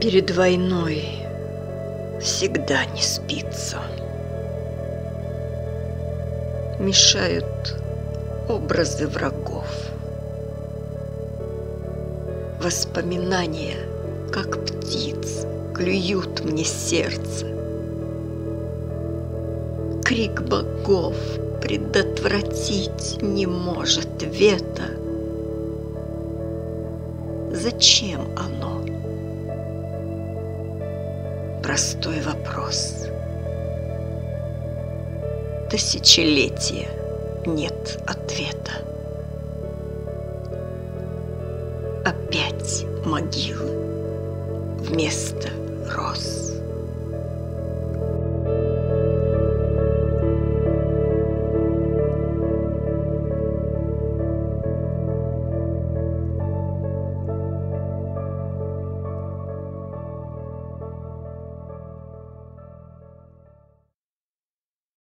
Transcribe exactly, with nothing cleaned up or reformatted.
Перед войной всегда не спится. Мешают образы врагов. Воспоминания, как птиц, клюют мне сердце. Крик богов предотвратить не может вето. Зачем оно? Простой вопрос. Тысячелетия нет ответа. Опять могилы вместо роз.